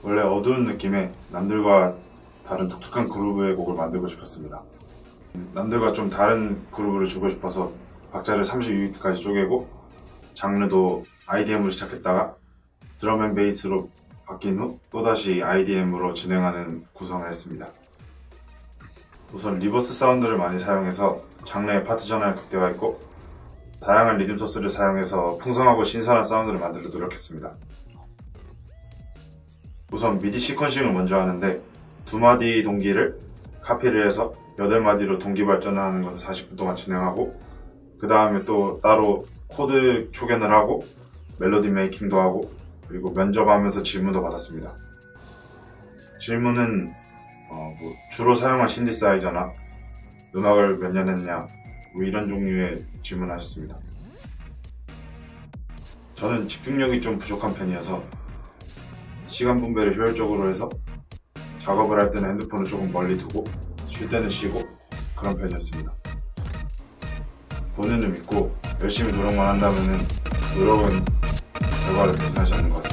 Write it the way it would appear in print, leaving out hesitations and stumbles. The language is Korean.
원래 어두운 느낌의 남들과 다른 독특한 그루브의 곡을 만들고 싶었습니다. 남들과 좀 다른 그루브를 주고 싶어서 박자를 32비트까지 쪼개고 장르도 IDM으로 시작했다가 드럼 앤 베이스로 바뀐 후 또다시 IDM으로 진행하는 구성을 했습니다. 우선 리버스 사운드를 많이 사용해서 장르의 파트 전환을 극대화했고 다양한 리듬 소스를 사용해서 풍성하고 신선한 사운드를 만들려 노력했습니다. 우선 미디 시퀀싱을 먼저 하는데 2마디 동기를 카피를 해서 8마디로 동기 발전을 하는 것을 40분 동안 진행하고 그 다음에 또 따로 코드 초견을 하고 멜로디 메이킹도 하고 그리고 면접하면서 질문도 받았습니다. 질문은 주로 사용한 신디사이저나 음악을 몇 년 했냐 이런 종류의 질문을 하셨습니다. 저는 집중력이 좀 부족한 편이어서 시간 분배를 효율적으로 해서 작업을 할 때는 핸드폰을 조금 멀리 두고 쉴 때는 쉬고 그런 편이었습니다. 본인을 믿고 열심히 노력만 한다면 노력은 결과를 배신하지 않는 것 같습니다.